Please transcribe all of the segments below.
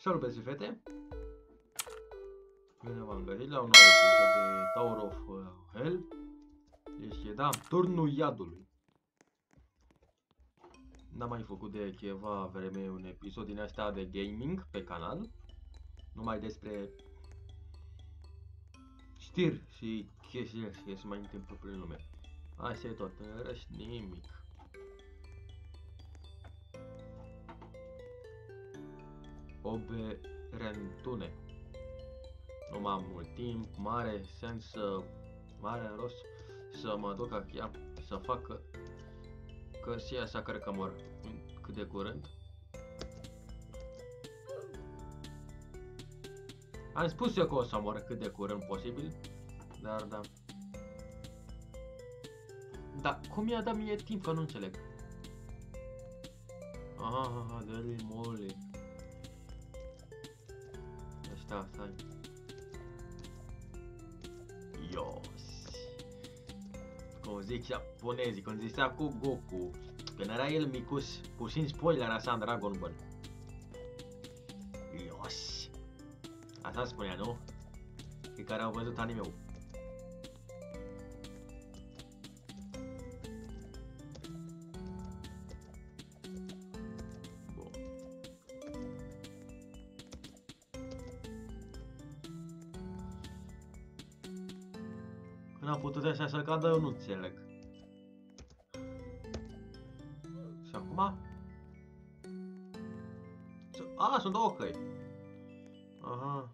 Salut băieți și fete! Bine v-am găsit la un nou episod de Tower of Hell. Deci da, turnul iadului. N-am mai făcut de ceva vreme un episod din astea de gaming pe canal. Numai despre știri și chestii ce se mai întâmplă prin lume. Asta e tot, în rest nimic. Oberentune. Nu mai am mult timp, mare sens mare rost să mă duc aici să fac căsia asta, cred că mor cât de curând. Am spus eu că o să mor cât de curând posibil, dar da. Da, cum i-a dat mie timp, că nu înțeleg. Aha, dă-li mole. Ăștia, stai. Ios. Cum zic japonezii, când zicea cu Goku, când era el micus, puțin spoiler așa în Dragon Ball. Ios. Asta spunea, nu? Cei care au văzut anime-ul. Când am putut așa să cadă, eu nu înțeleg. Și acum? A, sunt două căi. Aha.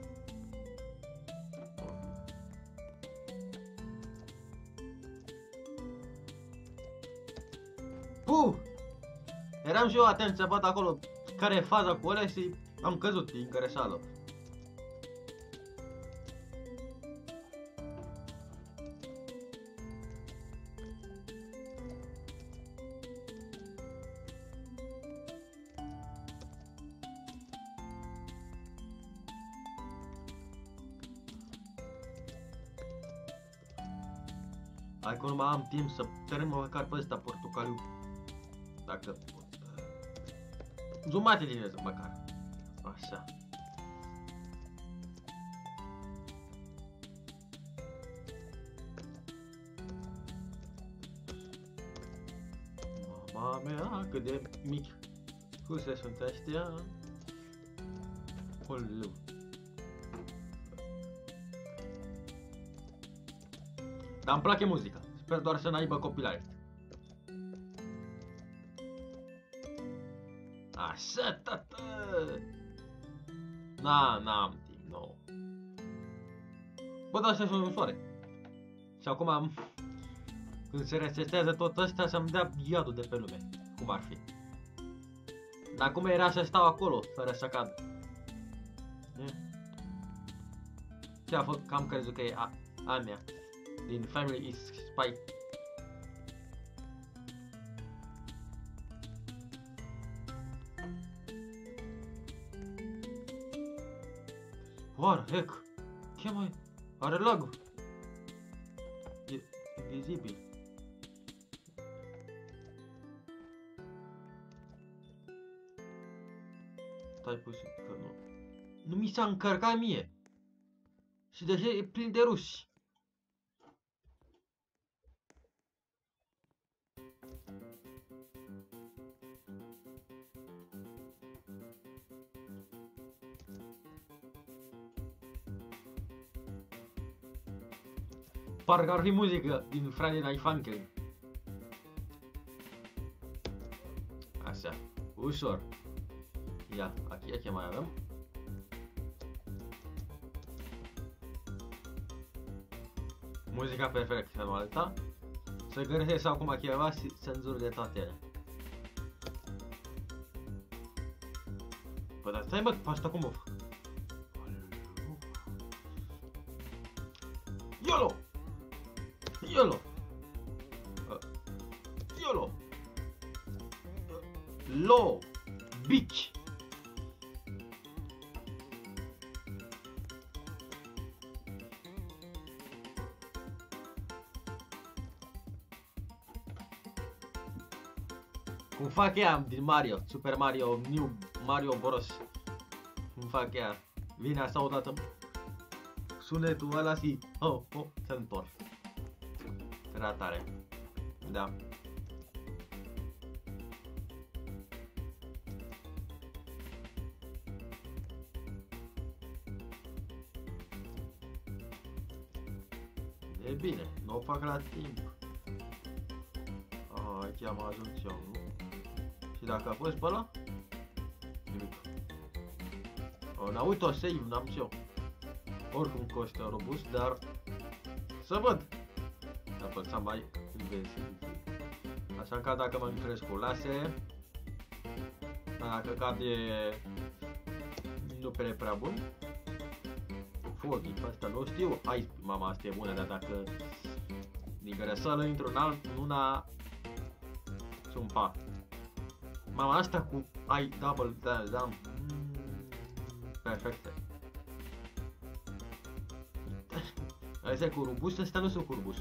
Eram și eu atent să văd acolo care e faza cu ăla și am căzut din greșeală. Hai că nu mai am timp să termin măcar pe ăsta portocaliu. Dacă pot. Jumate din el măcar. Așa. Mama mea, cât de mic. Cuse sunt ăștia. Oleu. Dar îmi place muzica. Sper doar să n-aibă copilari. Așa, tată! N-am timp, nu. Bă, dar așa sunt în soare. Și acum, când se resetează tot ăsta, să-mi dea iadul de pe lume. Cum ar fi. Dar acum era să stau acolo, fără să cad. Ce a fost? Cam crezut că e a mea. Din Family is Spy. What the heck? Ce mai? Are lag. E vizibil. Stai puțin că nu. Nu mi s-a încărcat mie. Și deja e plin de ruși. Parcă ar fi muzică din Friday Night Funkin'. Așa, ușor. Ia, aici mai avem. Muzica perfectă, felul alta. Să găsesc acum ceva și cenzuri de toate ele. Păi dar stai bă, pe asta cum o fac? YOLO! YOLO! YOLO! LO! Bitch! Cum fac ea din Mario, Super Mario, New Mario Bros. cum fac ea. Vine așa odată sunetul ăla și se întorc. Era tare. Da. E bine, nu o fac la timp. Aici am ajuns eu, nu? Și dacă a fost pe ăla? Nimic. N-am save, n-am ce eu. Oricum costă robust, dar să văd. Apăsam mai invensibil. Așa că dacă mă cresc cu lasere, dacă cade nu prea bun. Fogii, asta nu știu. Hai, mama, asta e bună, dar dacă din greșeală intru în una sumpa. Mama, asta cu ai double da. Perfect. Astea cu rubus, astea nu sunt cu rubus.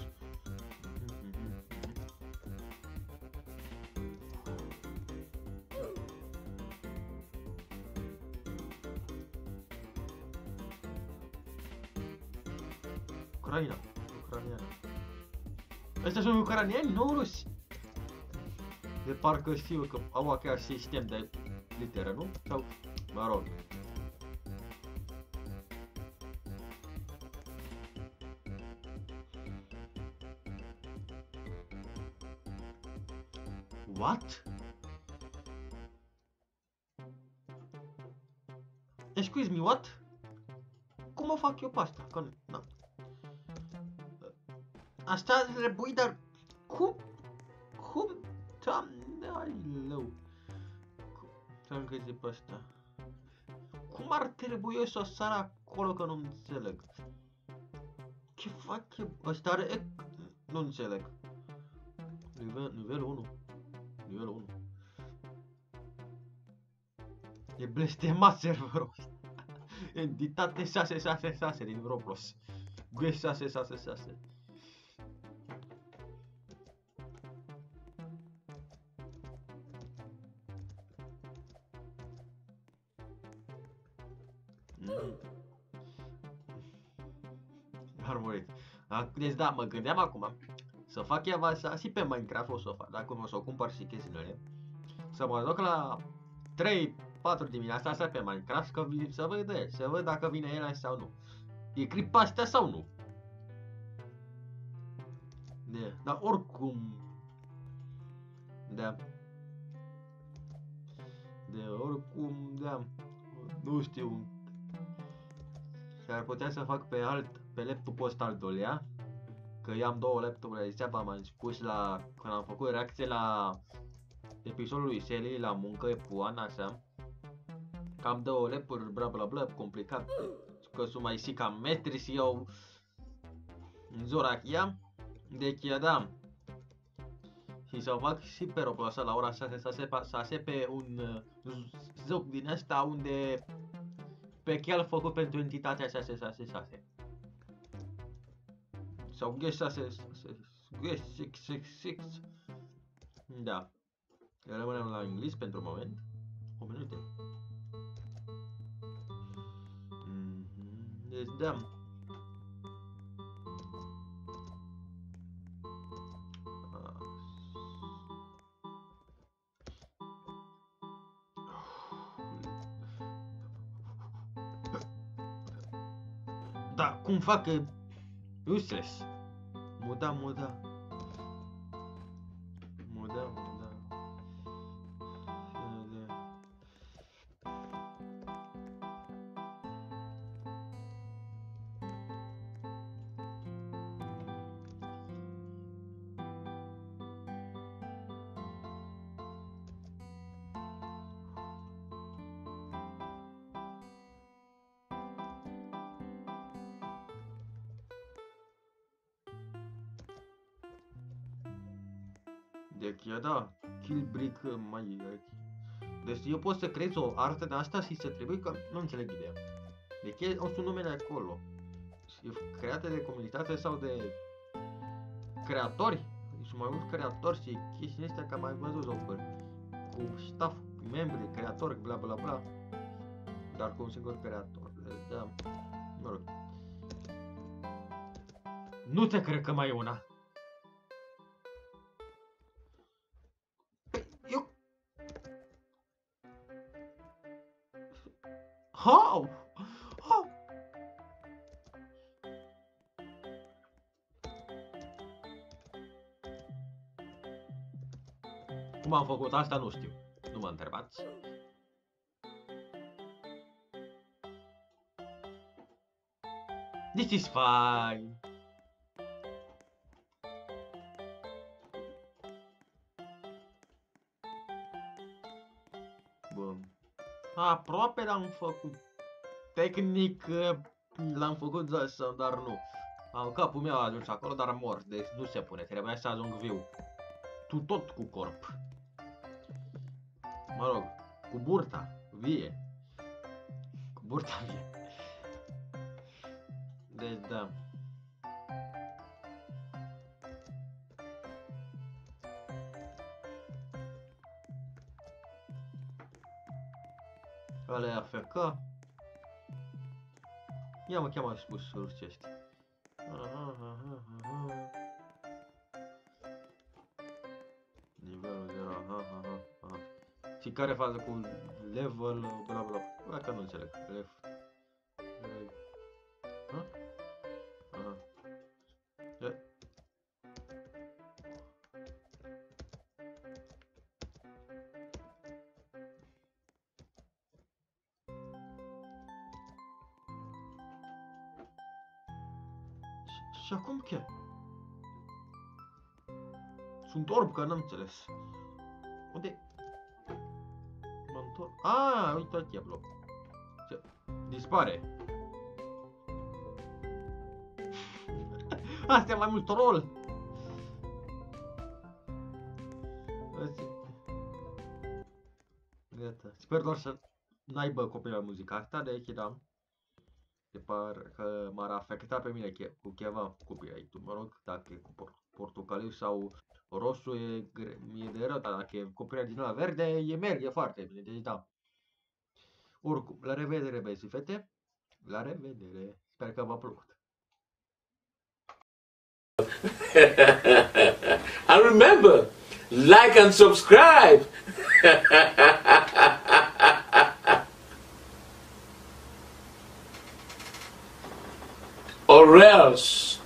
Ucraniană. Ăștia sunt ucranieni, nu rusi. De parcă știu că au chiar sistem de literă, nu? Sau, mă rog. What? Excuse me, what? Cum o fac eu pe asta? Că nu. Asta trebuie, dar cum? Doamne, ai lău. Să-mi crezi pe asta. Cum ar trebui să sar acolo că nu înțeleg? Ce fac eu? Ăsta are... Nu înțeleg. Nivel 1. Nivel 1. E blestemat serverul ăsta. Entitate 666 din Roblox. Guess 666. Ar murit. Deci da, mă gândeam acum să fac Avansat și pe Minecraft o să o fac, dacă o să o cumpăr și chestiile. Să mă duc la 3-4 dimineața asta pe Minecraft să văd dacă vine el sau nu. E clipa astea sau nu? Dar oricum... oricum, nu știu. S-ar putea să fac pe laptopul ăsta al doilea. Că eu am două laptopuri, degeaba m-am spus când am făcut reacție la episodul lui serii la muncă, Epuan, așa. Că am două laptopuri, bla bla bla, complicat. Că sunt mai și cam metri și eu în Zorachia. Deci, da. Și să fac și pe Roblox la ora 6 să se pe un joc din ăsta unde pe chiar făcut pentru entitatea 666. Sau Guess 666. Da. Rămânem la engleză pentru moment. O minute. Deci da. Da, cum fac useless. Muda. Deci, da, kill brick mai... Deci eu pot să creez o artă de asta și să trebuie că nu înțeleg ideea. Deci au sunt numele acolo. E create de comunitate sau de creatori. Sunt mai mulți creatori și chestiile astea, că am mai văzut jocuri cu staff, membri, creatori, bla bla bla. dar cu un singur creator. Da, mă rog. Nu te cred că mai e una. Eu... How? How? Cum am făcut asta, nu știu. Nu mă întrebați. This is fine. Bun. Aproape l-am făcut. Tehnic l-am făcut dar nu. Capul meu a ajuns acolo, dar mor. Deci nu se pune. Trebuia să ajung viu. Tu tot cu corp. Mă rog, cu burta vie. Cu burta vie. Deci da. Ăla e AFK. Ia mă cheamă spus rusești. Nivelul 0, Și care fază cu level, bla bla, bla, că nu înțeleg. Și acum ce? Sunt orb, că n-am înțeles. Unde? Mă întorc. Uite aici e bloc. Dispare. Asta e mai mult troll. Gata. Sper doar să n-aibă copilul muzica asta, de aici da. Se par că m-ar afecta pe mine cu ceva copyright-ul, mă rog, dacă e cu portocaliu sau roșu e de rău, dar dacă e copyright din ăla verde, merge foarte bine, deci da. Oricum, la revedere, băieți și fete, la revedere, sper că v-a plăcut. And remember, like and subscribe. Or else.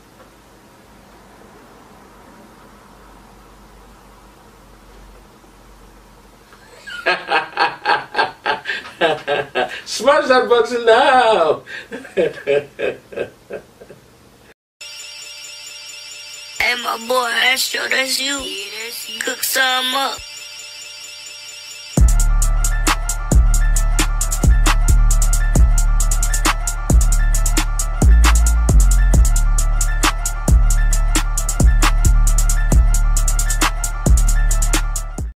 Smash that button now. Hey, my boy, Astro, that's you. Cook some up.